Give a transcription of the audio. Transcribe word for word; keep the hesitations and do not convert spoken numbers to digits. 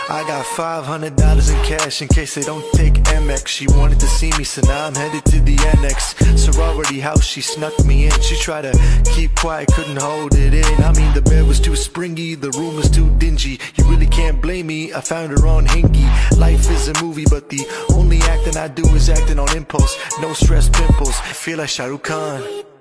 I got five hundred dollars in cash in case they don't take M X. She wanted to see me, so now I'm headed to the annex. Sorority house, she snuck me in. She tried to keep quiet, couldn't hold it in. I mean, the bed was too springy, the room was too dingy. You really can't blame me, I found her on Hingy. Life is a movie, but the only acting I do is acting on impulse. No stress pimples, feel like Shah Rukh Khan.